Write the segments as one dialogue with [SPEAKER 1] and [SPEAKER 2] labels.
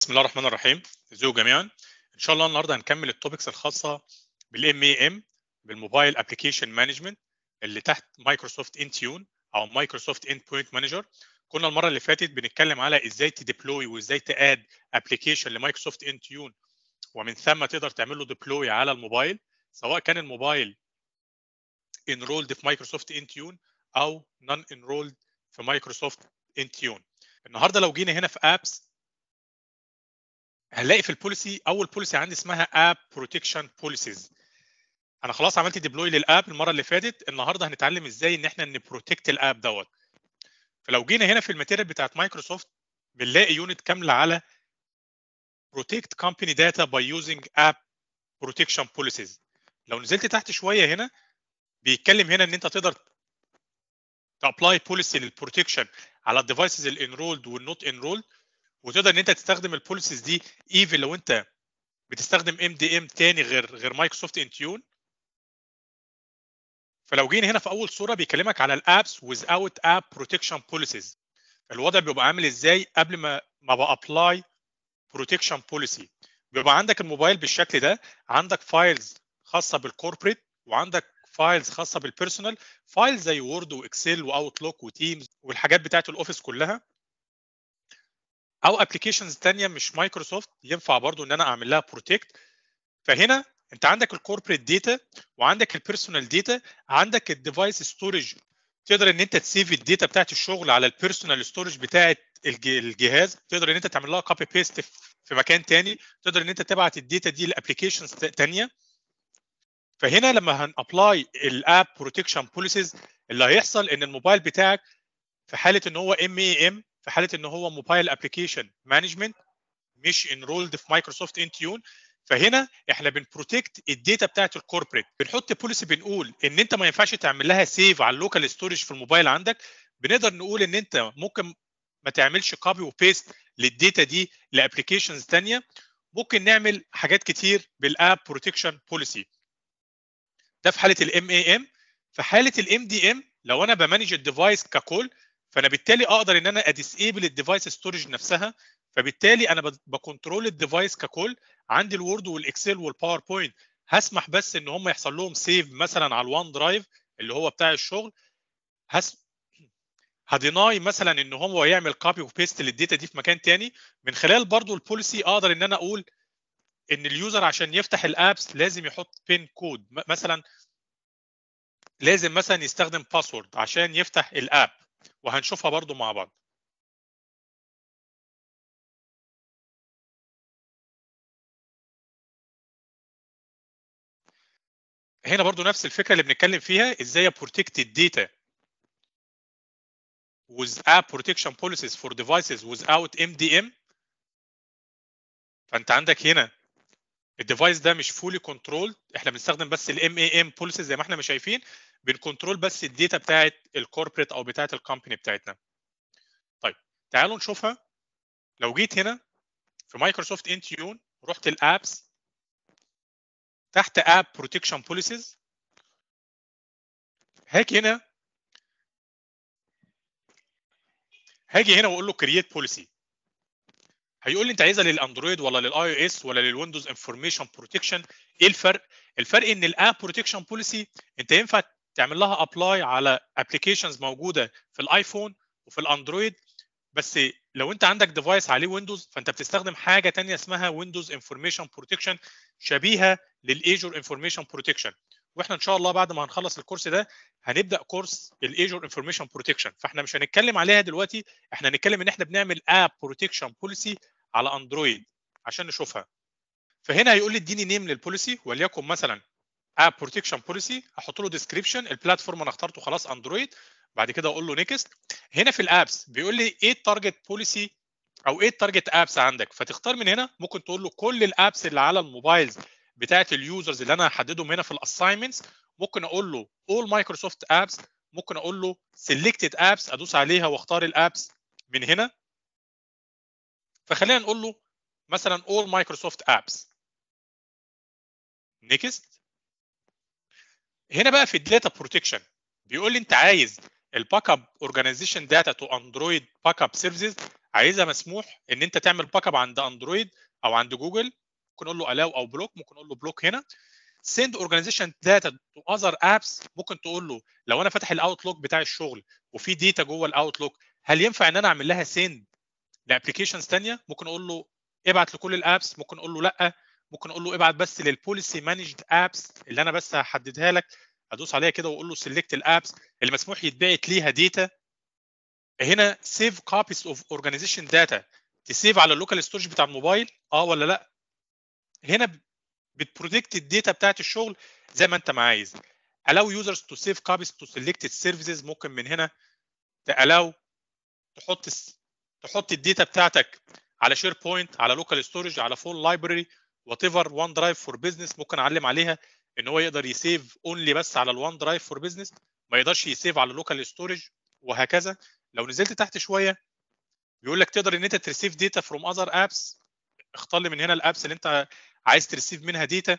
[SPEAKER 1] بسم الله الرحمن الرحيم. ازيكم جميعا. ان شاء الله النهارده هنكمل التوبكس الخاصه بالام اي ام بالموبايل ابلكيشن مانجمنت اللي تحت مايكروسوفت انتيون او مايكروسوفت اند بوينت مانجر. كنا المره اللي فاتت بنتكلم على ازاي تديبلوي وازاي تاد ابلكيشن لمايكروسوفت انتيون، ومن ثم تقدر تعمل له ديبلوي على الموبايل، سواء كان الموبايل انرولد في مايكروسوفت انتيون او نون انرولد في مايكروسوفت انتيون. النهارده لو جينا هنا في ابس هنلاقي في البوليسي اول بوليسي عندي اسمها اب بروتكشن بوليسيز. انا خلاص عملت ديبلوي للاب المره اللي فاتت، النهارده هنتعلم ازاي ان احنا نبروتكت الاب دوت. فلو جينا هنا في الماتيريال بتاعت مايكروسوفت بنلاقي يونت كامله على protect company data by using app protection policies. لو نزلت تحت شويه هنا بيتكلم هنا ان انت تقدر تابلاي بوليسي للبروتكشن على الديفايسز الانرولد والنوت انرولد، وتقدر ان انت تستخدم البوليسيز دي ايفن لو انت بتستخدم ام دي ام تاني غير مايكروسوفت انتيون. فلو جينا هنا في اول صوره بيكلمك على الابس without app protection policies. الوضع بيبقى عامل ازاي قبل ما بابلاي بروتكشن بوليسي؟ بيبقى عندك الموبايل بالشكل ده، عندك فايلز خاصه بالكوربريت وعندك فايلز خاصه بالبيرسونال، فايلز زي وورد واكسل واوتلوك وتيمز والحاجات بتاعت الاوفيس كلها، او ابلكيشنز ثانيه مش مايكروسوفت ينفع برضو ان انا اعمل لها بروتكت. فهنا انت عندك الكوربريت داتا وعندك البيرسونال داتا، عندك الديفايس ستورج، تقدر ان انت تسيف الداتا بتاعت الشغل على البيرسونال ستورج بتاعت الجهاز، تقدر ان انت تعمل لها كوبي بيست في مكان تاني، تقدر ان انت تبعت الداتا دي لابلكيشنز تانيه. فهنا لما هنابلاي الاب بروتكشن بوليسيز اللي هيحصل ان الموبايل بتاعك في حاله ان هو ام اي ام، في حاله ان هو موبايل ابلكيشن مانجمنت مش انرولد في مايكروسوفت انتيون، فهنا احنا بنبروتكت الداتا بتاعت الكوربريت. بنحط بوليسي بنقول ان انت ما ينفعش تعمل لها سيف على اللوكال ستورج في الموبايل عندك، بنقدر نقول ان انت ممكن ما تعملش كوبي وبيست للداتا دي لابلكيشنز ثانيه، ممكن نعمل حاجات كتير بالاب بروتكشن بوليسي. ده في حاله الام اي ام. في حاله الام دي ام لو انا بمانج الديفايس ككل، فانا بالتالي اقدر ان انا اديسيبل الديفايس ستورج نفسها، فبالتالي انا بكنترول الديفايس ككل. عندي الوورد والاكسل والباوربوينت هسمح بس ان هم يحصل لهم سيف مثلا على الوان درايف اللي هو بتاع الشغل، هديناي مثلا ان هو يعمل كوبي وبيست للداتا دي في مكان تاني. من خلال برضو البوليسي اقدر ان انا اقول ان اليوزر عشان يفتح الابس لازم يحط بين كود، مثلا لازم مثلا يستخدم باسورد عشان يفتح الاب، وهنشوفها برضو مع بعض. هنا برضو نفس الفكره اللي بنتكلم فيها، ازاي بروتكت الداتا with app protection policies for devices without MDM. فانت عندك هنا الديفايس ده مش فولي كنترول، احنا بنستخدم بس الام اي ام بوليسيز زي ما احنا مش شايفين، بنكنترول بس الداتا بتاعت الكوربريت او بتاعت الكومباني بتاعتنا. طيب تعالوا نشوفها. لو جيت هنا في مايكروسوفت انتيون رحت الابس تحت اب بروتكشن بوليسيز، هاجي هنا واقول له كرييت بوليسي. هيقول لي انت عايزها للاندرويد ولا للاي او اس ولا للويندوز انفورميشن بروتكشن؟ ايه الفرق؟ الفرق ان الاب بروتكشن بوليسي انت ينفع تعمل لها ابلاي على ابلكيشنز موجوده في الايفون وفي الاندرويد، بس لو انت عندك ديفايس عليه ويندوز فانت بتستخدم حاجه ثانيه اسمها ويندوز انفورميشن بروتكشن شبيهه للايجور انفورميشن بروتكشن. واحنا ان شاء الله بعد ما هنخلص الكورس ده هنبدا كورس الايجور انفورميشن بروتكشن، فاحنا مش هنتكلم عليها دلوقتي، احنا هنتكلم ان احنا بنعمل اب بروتكشن بوليسي على اندرويد عشان نشوفها. فهنا هيقول لي اديني نيم للبوليسي وليكن مثلا اب بروتكشن بوليسي، احط له ديسكريبشن، البلاتفورم انا اخترته خلاص اندرويد، بعد كده اقول له نيكست. هنا في الابس بيقول لي ايه التارجت بوليسي او ايه التارجت ابس عندك، فتختار من هنا. ممكن تقول له كل الابس اللي على الموبايلز بتاعت اليوزرز اللي انا هحددهم هنا في الاساينمنتس، ممكن اقول له اول مايكروسوفت ابس، ممكن اقول له سيلكتد ابس ادوس عليها واختار الابس من هنا. فخلينا نقول له مثلا all Microsoft apps. نيكست. هنا بقى في الداتا بروتكشن بيقول لي انت عايز الباك اب اورجانيزيشن داتا تو اندرويد باك اب سيرفيسز، عايزها مسموح ان انت تعمل باك اب عند اندرويد او عند جوجل، ممكن اقول له الاو او بلوك، ممكن اقول له بلوك هنا. send organization data to other apps، ممكن تقول له لو انا فاتح الاوتلوك بتاع الشغل وفي داتا جوه الاوتلوك، هل ينفع ان انا اعمل لها send لابلكيشنز ثانيه؟ ممكن اقول له ابعت لكل الابس، ممكن اقول له لا، ممكن اقول له ابعت بس للبوليسي مانجد ابس اللي انا بس هحددها لك، ادوس عليها كده واقول له سيلكت الابس اللي مسموح يتبعت ليها داتا. هنا سيف كوبيز اوف اورجانيزيشن داتا، تسيف على اللوكال ستورج بتاع الموبايل ولا لا. هنا بتبروتكت الداتا بتاعت الشغل زي ما انت ما عايز. allow users to save copies to selected services، ممكن من هنا allow تحط الداتا بتاعتك على شير بوينت، على لوكال ستورج، على فول لايبرري، وات ايفر، وان درايف فور بزنس. ممكن اعلم عليها ان هو يقدر يسيف اونلي بس على الوان درايف فور بزنس، ما يقدرش يسيف على لوكال ستورج، وهكذا. لو نزلت تحت شويه بيقول لك تقدر ان انت تريسيف داتا فروم اذر ابس، اختار لي من هنا الابس اللي انت عايز تريسيف منها داتا.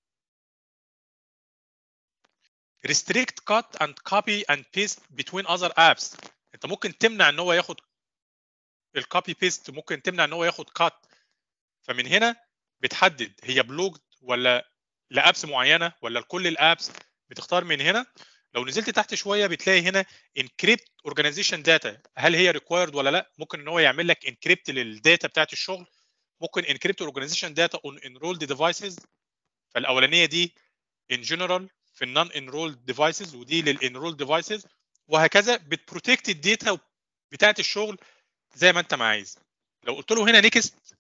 [SPEAKER 1] restrict cut and copy and paste between other apps، انت ممكن تمنع ان هو ياخد الكوبي بيست، ممكن تمنع ان هو ياخد كات. فمن هنا بتحدد هي بلوجد ولا لابس معينه ولا لكل الابس، بتختار من هنا. لو نزلت تحت شويه بتلاقي هنا انكريبت اورجانيزيشن داتا، هل هي ريكوايرد ولا لا؟ ممكن ان هو يعمل لك انكريبت للداتا بتاعت الشغل، ممكن انكريبت اورجانيزيشن داتا اون انرولد ديفايسز، فالاولانيه دي ان جنرال في النون انرولد ديفايسز، ودي للانرولد ديفايسز، وهكذا. بتبروتكت الداتا بتاعت الشغل زي ما انت ما عايز. لو قلت له هنا نيكست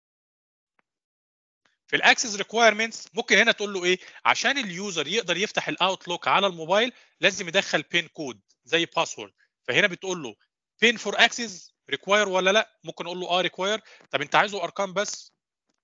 [SPEAKER 1] في الاكسس ريكوايرمنتس، ممكن هنا تقول له ايه؟ عشان اليوزر يقدر يفتح الاوتلوك على الموبايل لازم يدخل بين كود زي باسورد. فهنا بتقول له بين فور اكسس ريكواير ولا لا؟ ممكن اقول له ريكواير. طب انت عايزه ارقام بس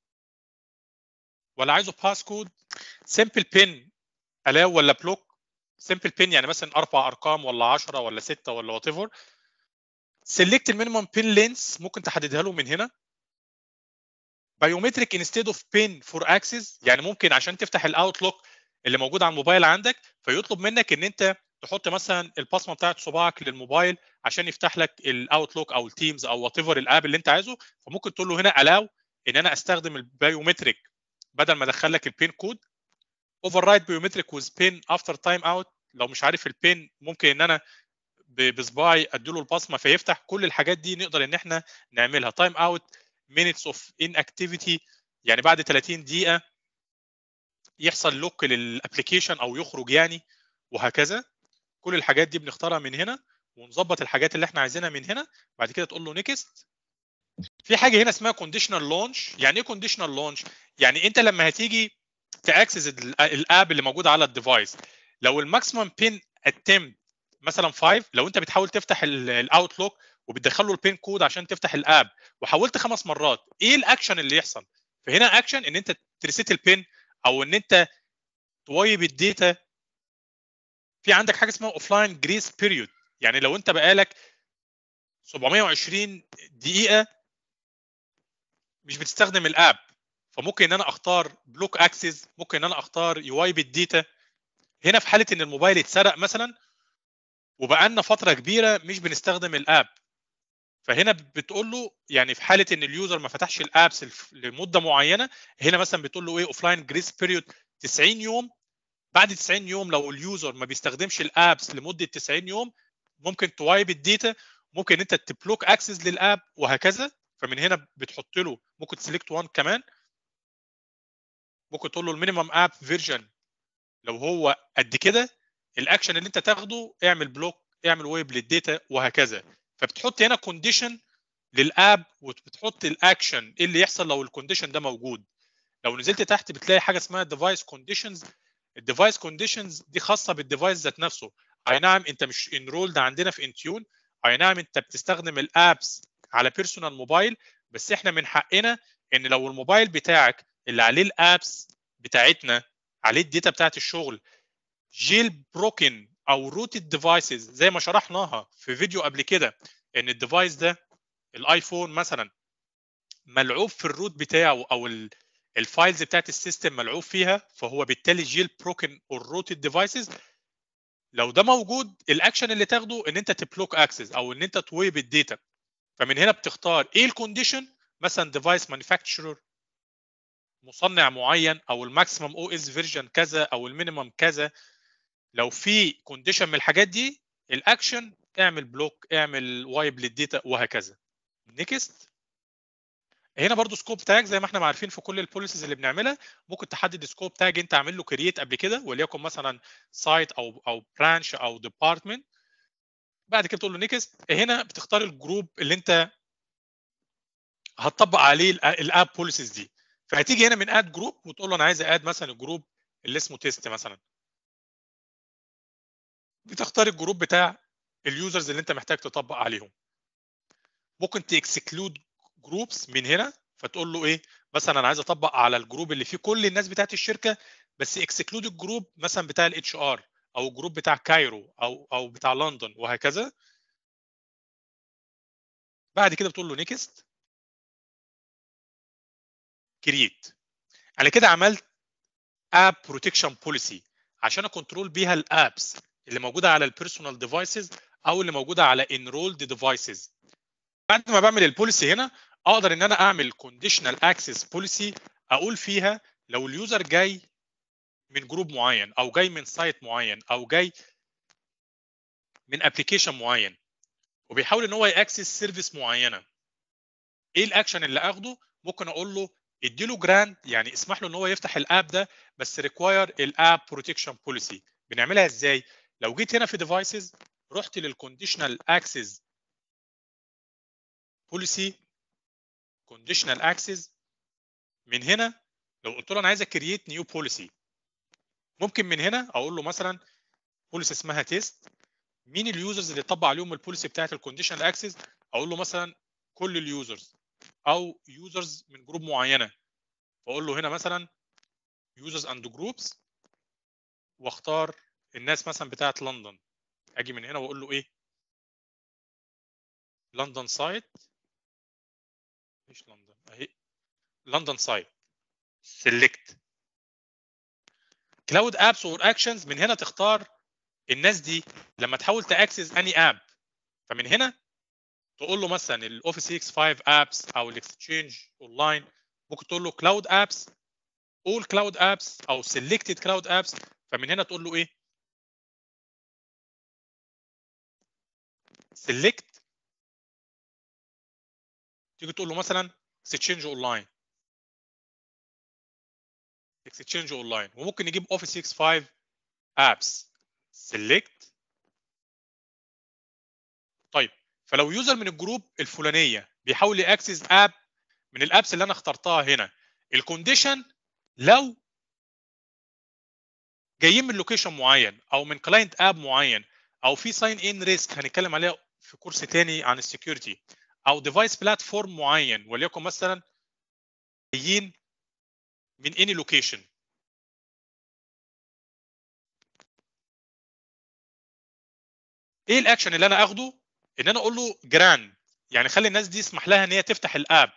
[SPEAKER 1] ولا عايزه باس كود؟ سمبل بين الاو ولا بلوك؟ سمبل بين يعني مثلا 4 ارقام ولا 10 ولا 6 ولا وات ايفر. سيلكت المينيمم بين لينس، ممكن تحددها له من هنا. بايومتريك انستيد اوف بين فور اكسس، يعني ممكن عشان تفتح الاوتلوك اللي موجود على الموبايل عندك فيطلب منك ان انت تحط مثلا البصمه بتاعت صباعك للموبايل عشان يفتح لك الاوتلوك او التيمز او وات ايفر الاب اللي انت عايزه. فممكن تقول له هنا الاو ان انا استخدم البايومتريك بدل ما ادخل لك البين كود. اوفر رايت بايومتريك ويز بين افتر تايم اوت، لو مش عارف البين ممكن ان انا بصباعي اديله البصمه فيفتح. كل الحاجات دي نقدر ان احنا نعملها. تايم اوت، minutes of inactivity، يعني بعد 30 دقيقة يحصل لوك للابلكيشن او يخرج يعني، وهكذا. كل الحاجات دي بنختارها من هنا ونظبط الحاجات اللي احنا عايزينها من هنا. بعد كده تقول له نيكست. في حاجة هنا اسمها كونديشنال لونش. يعني ايه كونديشنال لونش؟ يعني انت لما هتيجي تاكسس الاب اللي موجود على الديفايس، لو الماكسيمم بين اتمت مثلا 5، لو انت بتحاول تفتح الاوتلوك وبتدخل له البين كود عشان تفتح الاب وحاولت 5 مرات، ايه الاكشن اللي يحصل؟ فهنا اكشن ان انت تريسيت البين او ان انت تويب الداتا. في عندك حاجه اسمها اوف لاين جريس بيريود، يعني لو انت بقالك 720 دقيقه مش بتستخدم الاب، فممكن ان انا اختار بلوك اكسس، ممكن ان انا اختار يوايب الداتا. هنا في حاله ان الموبايل اتسرق مثلا وبقالنا فتره كبيره مش بنستخدم الاب، فهنا بتقول له يعني في حاله ان اليوزر ما فتحش الابس لمده معينه، هنا مثلا بتقول له ايه؟ اوف لاين جريس بيريود 90 يوم. بعد 90 يوم لو اليوزر ما بيستخدمش الابس لمده 90 يوم ممكن توايب الداتا، ممكن انت تبلوك اكسس للاب، وهكذا. فمن هنا بتحط له ممكن تسلكت 1 كمان، ممكن تقول له المينيمم اب فيرجن لو هو قد كده، الاكشن اللي انت تاخده اعمل بلوك، اعمل ويب للداتا، وهكذا. فبتحط هنا كونديشن للاب وبتحط الاكشن ايه اللي يحصل لو الكونديشن ده موجود. لو نزلت تحت بتلاقي حاجه اسمها ديفايس كونديشنز. الديفايس كونديشنز دي خاصه بالديفايس ذات نفسه. اي نعم انت مش انرولد عندنا في انتيون، اي نعم انت بتستخدم الابس على بيرسونال موبايل، بس احنا من حقنا ان لو الموبايل بتاعك اللي عليه الابس بتاعتنا عليه الداتا بتاعت الشغل جيل بروكن او روتد ديفايسز زي ما شرحناها في فيديو قبل كده، ان الديفايس ده الايفون مثلا ملعوب في الروت بتاعه او الفايلز بتاعت السيستم ملعوب فيها، فهو بالتالي جيل بروكن اور روتد ديفايسز. لو ده موجود الاكشن اللي تاخده ان انت تبلوك اكسس او ان انت تويب الداتا. فمن هنا بتختار ايه الكونديشن، مثلا ديفايس مانيفاكتشرر، مصنع معين، او الماكسيمم او اس فيرجن كذا، او المينيمم كذا. لو في كونديشن من الحاجات دي، الاكشن اعمل بلوك، اعمل وايب للداتا، وهكذا. نيكست. هنا برضو سكوب تاج زي ما احنا عارفين في كل البوليسيز اللي بنعملها، ممكن تحدد سكوب تاج انت عامل له كرييت قبل كده، وليكن مثلا سايت او برانش او ديبارتمنت. بعد كده تقول له نيكست. هنا بتختار الجروب اللي انت هتطبق عليه الاب بوليسيز دي. فهتيجي هنا من اد جروب وتقول له انا عايز اد مثلا الجروب اللي اسمه تيست مثلا. بتختار الجروب بتاع اليوزرز اللي انت محتاج تطبق عليهم. ممكن تكسكلود جروبس من هنا، فتقول له ايه، مثلا انا عايز اطبق على الجروب اللي فيه كل الناس بتاعت الشركه، بس اكسكلود الجروب مثلا بتاع الاتش ار، او الجروب بتاع كايرو، او بتاع لندن، وهكذا. بعد كده بتقول له نيكست كرييت. انا كده عملت اب بروتكشن بوليسي عشان اكونترول بيها الابس اللي موجوده على البيرسونال ديفايسز، او اللي موجوده على انرولد ديفايسز. بعد ما بعمل البوليسي هنا، اقدر ان انا اعمل كونديشنال اكسس بوليسي، اقول فيها لو اليوزر جاي من جروب معين، او جاي من سايت معين، او جاي من ابلكيشن معين، وبيحاول ان هو ياكسس سيرفيس معينه، ايه الاكشن اللي اخده؟ ممكن اقول له اديله جراند، يعني اسمح له ان هو يفتح الاب ده، بس ريكواير الاب بروتكشن بوليسي. بنعملها ازاي؟ لو جيت هنا في ديفايسز، رحت للكونديشنال اكسس بوليسي، كونديشنال اكسس، من هنا لو قلت له انا عايز اكرييت نيو بوليسي، ممكن من هنا اقول له مثلا بوليسي اسمها تيست. مين اليوزرز اللي طبق عليهم البوليسي بتاعت الكونديشنال اكسس؟ اقول له مثلا كل اليوزرز، او يوزرز من جروب معينه. فاقول له هنا مثلا يوزرز اند جروبس، واختار الناس مثلا بتاعت لندن. اجي من هنا واقول له ايه، لندن سايت، مش لندن اهي، لندن سايت سيلكت كلاود ابس اور اكشنز. من هنا تختار الناس دي لما تحاول تاكسس اني اب، فمن هنا تقول له مثلا الاوفيس 365 ابس او الاكستشينج اونلاين، ممكن تقول له كلاود ابس، اول كلاود ابس، او سيلكتد كلاود ابس. فمن هنا تقول له ايه، سيلكت، تيجي تقول له مثلا اكستشينج اونلاين، اكستشينج اونلاين. وممكن نجيب اوفيس 365 ابس، سيلكت. طيب، فلو يوزر من الجروب الفلانيه بيحاول ياكسس اب من الابس اللي انا اخترتها هنا، الكونديشن لو جايين من لوكيشن معين، او من كلاينت اب معين، او في ساين ان ريسك هنتكلم عليها في كورس تاني عن السكيورتي، او ديفايس بلاتفورم معين، وليكن مثلا جايين من اني لوكيشن، ايه الاكشن اللي انا اخده؟ ان انا اقول له جراند، يعني خلي الناس دي يسمح لها ان هي تفتح الاب،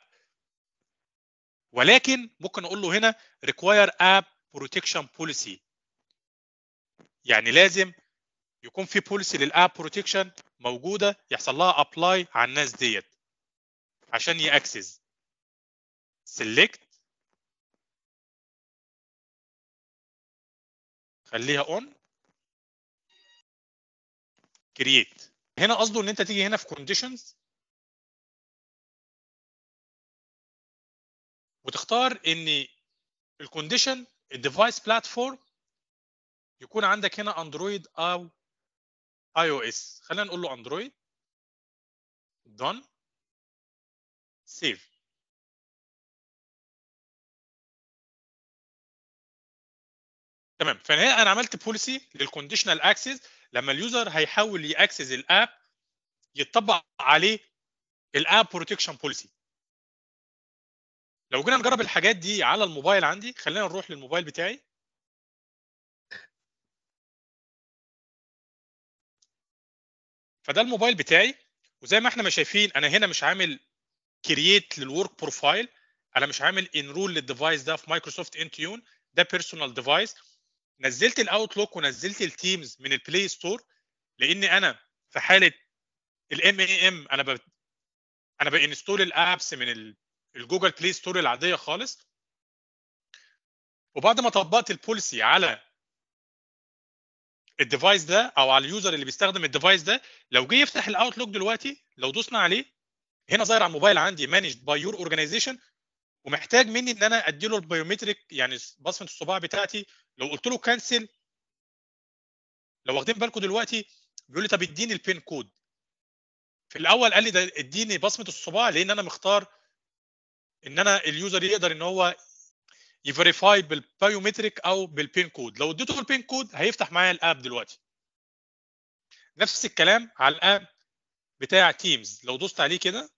[SPEAKER 1] ولكن ممكن اقول له هنا require app protection policy، يعني لازم يكون في بوليسي للاب بروتكشن موجوده، يحصل لها ابلاي على الناس ديت عشان ياكسس. سيلكت، خليها اون، كرييت. هنا قصده ان انت تيجي هنا في كونديشنز وتختار ان الكونديشن الديفايس بلاتفورم يكون عندك هنا اندرويد او اي او اس. خلينا نقول له اندرويد، دون، سيف. تمام. فهنا انا عملت بوليسي للكونديشنال اكسس، لما اليوزر هيحاول ياكسس الاب يتطبق عليه الاب بروتكشن بوليسي. لو جينا نجرب الحاجات دي على الموبايل عندي، خلينا نروح للموبايل بتاعي. فده الموبايل بتاعي، وزي ما احنا ما شايفين انا هنا مش عامل كرييت للورك بروفايل، انا مش عامل انرول للديفايس ده في مايكروسوفت انتيون، ده بيرسونال ديفايس. نزلت الاوتلوك ونزلت التيمز من البلاي ستور، لان انا في حاله الام اي ام انا انا بانستول الابس من الجوجل بلاي ستور العاديه خالص، وبعد ما طبقت البوليسي على الديفايس ده او على اليوزر اللي بيستخدم الديفايس ده، لو جه يفتح الاوتلوك دلوقتي لو دوسنا عليه هنا ظاهر على الموبايل عندي مانجد باي يور اورجانيزيشن، ومحتاج مني ان انا ادي له البيومتريك يعني بصمه الصباع بتاعتي. لو قلت له كانسل، لو واخدين بالكم دلوقتي بيقول لي طب اديني البين كود. في الاول قال لي ده اديني بصمه الصباع لان انا مختار ان انا اليوزر يقدر ان هو يفيريفاي بالبايومتريك او بالبين كود. لو اديته البين كود هيفتح معايا الاب دلوقتي. نفس الكلام على الاب بتاع تيمز، لو دوست عليه كده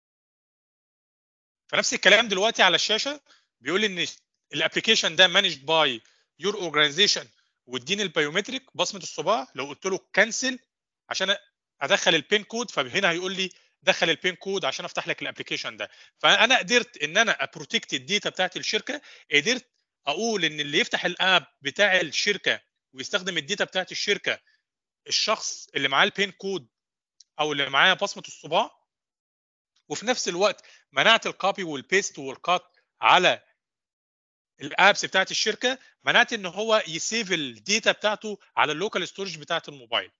[SPEAKER 1] فنفس الكلام دلوقتي على الشاشه بيقول لي ان الابلكيشن ده مانجد باي يور اورجانيزيشن واديني البايومتريك بصمه الصباع. لو قلت له كانسل عشان ادخل البين كود فهنا هيقول لي دخل البين كود عشان افتح لك الابلكيشن ده. فانا قدرت ان انا ابروتكت الداتا بتاعت الشركه، قدرت اقول ان اللي يفتح الاب بتاع الشركه ويستخدم الداتا بتاعت الشركه الشخص اللي معاه البين كود او اللي معاه بصمه الصباع، وفي نفس الوقت منعت الكوبي والبيست والكات على الابس بتاعت الشركه، منعت ان هو يسيف الداتا بتاعته على اللوكال ستورج بتاعت الموبايل.